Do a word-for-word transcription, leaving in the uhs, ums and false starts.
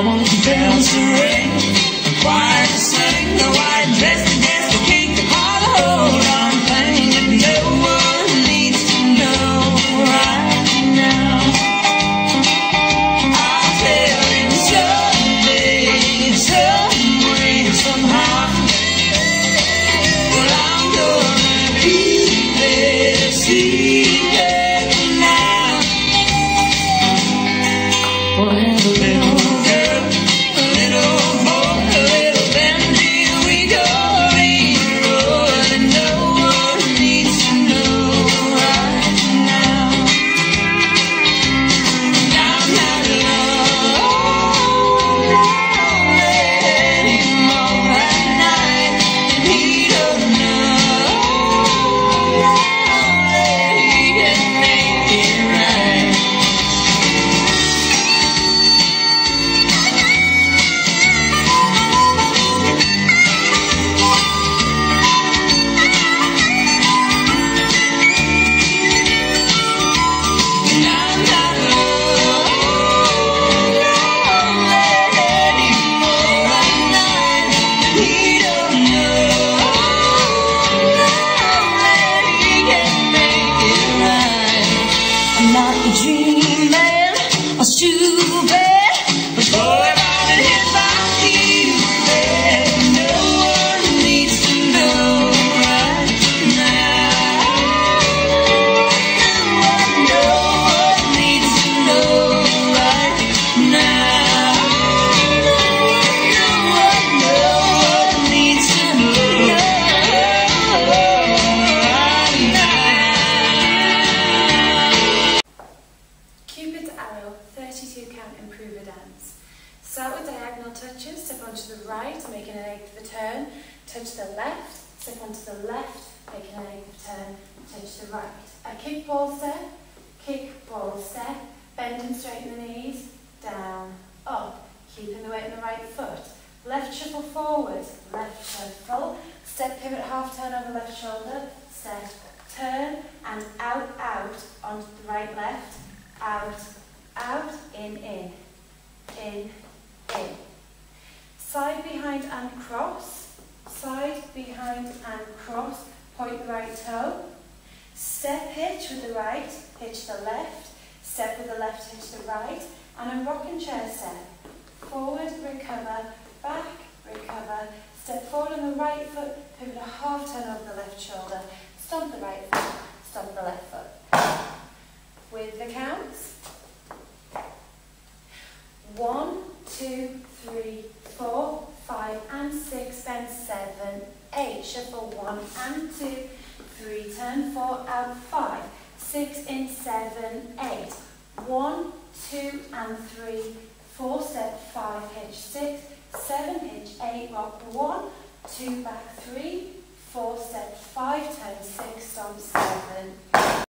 want the bells to ring, the choir to sing, the white dress to dance, the cake to call the whole darn thing that no one needs to know right now. I'll tell him someday, some way, somehow. Well, I'm gonna keep it secret now. Well, I have a little girl, a little boy, a little bendy, we go read the road, and no one needs to know right now. I'm not alone anymore at night, and he don't know that he can make it right. And I'm not alone anymore at night, and he don't know that he can make it right. I'm not a dream man, or stupid, but boy, if I'm in his life, Cupid, no one needs to know right now. No one needs to know right now. No one needs to know right now. Cupid's arrow, thirty-two count improver dance. Start with diagonal touches, step onto the right, making an eighth of a turn, touch the left, step onto the left, making an eighth of a turn, touch the right. A kick ball step, kick ball step, bend and straighten the knees, down, up, keeping the weight in the right foot. Left shuffle forward, left shuffle, step pivot half turn over left shoulder, step, turn, and out, out, onto the right left, out, out, in, in, in, in. Side behind and cross, side behind and cross, point the right toe. Step hitch with the right, hitch the left, step with the left, hitch the right, and a rocking chair step. Forward, recover, back, recover, step forward on the right foot, pivot a half turn over the left shoulder, stomp the right foot, stomp the left foot. With the counts. One, two, three, four, five, and six, bend seven, eight, shuffle one and two, three, turn four, out five, six, in seven, eight, one, two, and three, four, step five, hitch six, seven, hitch eight, rock one, two, back three, four, step five, turn six, stomp seven.